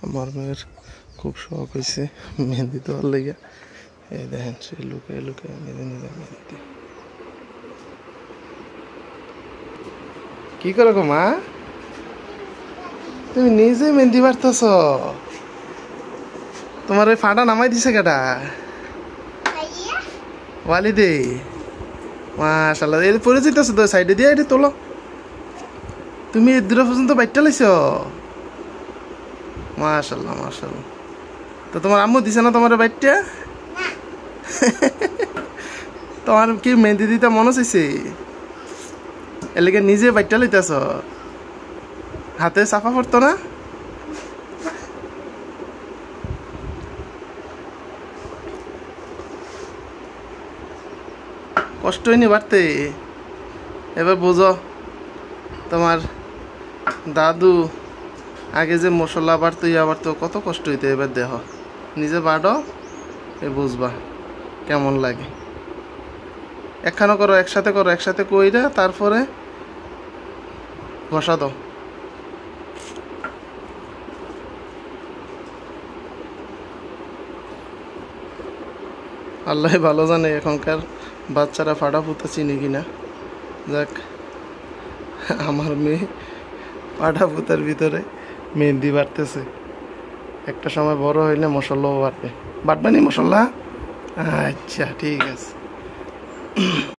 আমার মেয়ের খুব শখ হয়েছে মেহেন্দি দেওয়ার লেগে। এই দেখেন সে লুকায় লুকায় নিজে নিজে মেহেন্দি। কি করো গো মা, তুমি নিজে মেহেন্দি বাড়তেছ? তোমার ওই ফাটা নামাই দিছে কেটা? ওয়ালিদে। মাশাআল্লাহ, এই পরে যেতেছো তো সাইডে দিয়ে এটা তোলো। তুমি এর দূর পর্যন্ত বাইটটা লাইছ। মাশাআল্লাহ মাশাআল্লাহ। তো তোমার আম্মু দিছে না তোমার বাইটটা? তোমার কি মেহেন্দি দিতে মনে চাইছে? এর লেগে নিজে বাইটটা লইতেছ, হাতে চাপা পড়তো না? কষ্ট হয়নি বাড়তে? এবার বোঝো তোমার দাদু আগে যে মশলা বাড়তো ইয়া বাড়তো কত কষ্ট হইতো, এবার দেহ নিজে বাড়ো এ বুঝবা কেমন লাগে। একখানো করো, একসাথে করো, একসাথে কইরা তারপরে বসা দাও। আল্লাহ ভালো জানে এখনকার বাচ্চারা ফাটা ফুটা চিনি কিনা। যাক, আমার মেয়ে ফাটা ফুটার ভিতরে মেহেন্দি বাড়তেছে। একটা সময় বড় হইলে মশলাও বাড়বে। বাড়বে নি মশলা? আচ্ছা ঠিক আছে।